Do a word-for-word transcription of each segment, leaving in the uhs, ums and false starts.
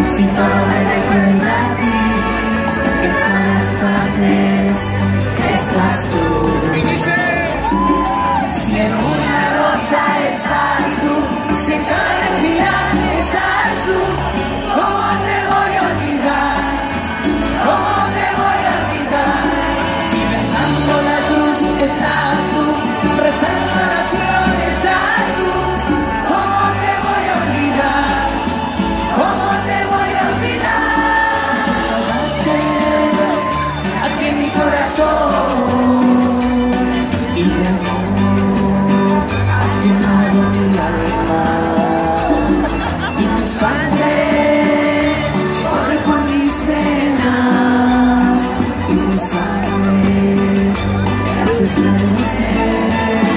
Si todo me recuerda a ti, en todas partes estás tú. Si en una rosa estás tú, si en cada respirar estás tú, ¿cómo te voy a olvidar? ¿Cómo te voy a olvidar? Si besando la cruz estás tú, rezando la oración estás tú, ¿cómo te voy a olvidar? ¿Cómo te voy a olvidar? Si te quedaste aquí en mi corazón y de amor has llenado mi alma y tu sangre corre por mis venas y tu sangre me hace estremecer.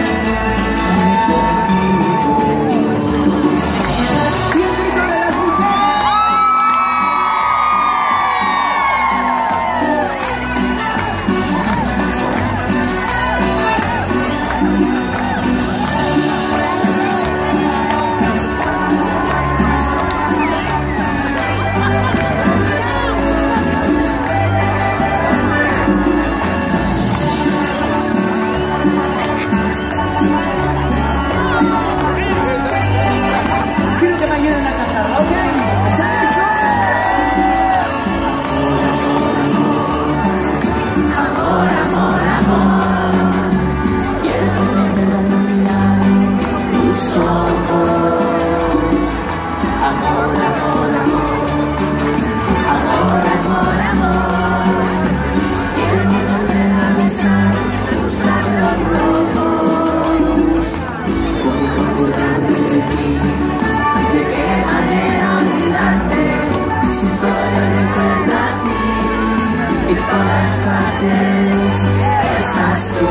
Estás tú.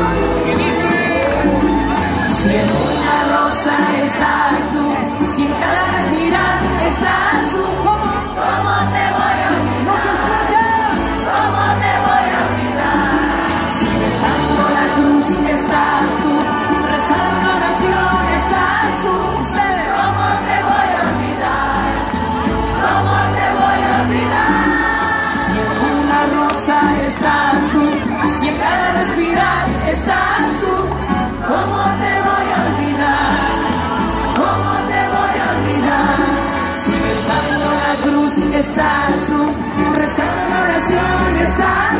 Si en una rosa estás tú, si en cada respirar estás tú, ¿cómo, cómo te voy a olvidar? ¿No se escucha? ¿Cómo te voy a olvidar? Si besando la cruz estás tú, rezando oración estás tú, ¿cómo te voy a olvidar? ¿Cómo te voy a olvidar? Si en una rosa estás tú, si en cada respirar estás tú, ¿cómo te voy a olvidar? ¿Cómo te voy a olvidar? Si besando la cruz estás tú, rezando oración estás